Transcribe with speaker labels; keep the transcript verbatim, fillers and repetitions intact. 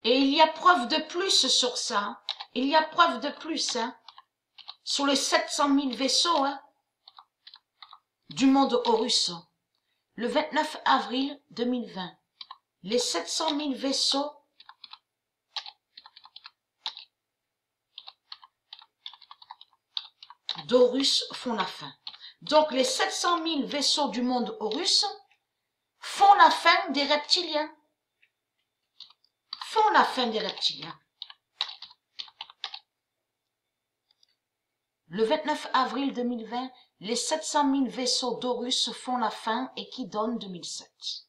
Speaker 1: Et il y a preuve de plus sur ça. Il y a preuve de plus, hein, sur les sept cent mille vaisseaux, hein, du monde Horus. Le vingt-neuf avril deux mille vingt. Les sept cent mille vaisseaux d'Horus font la fin. Donc les sept cent mille vaisseaux du monde Horus font la fin des reptiliens. Font la fin des reptiliens. Le vingt-neuf avril deux mille vingt, les sept cent mille vaisseaux d'Horus font la fin et qui donne deux mille sept.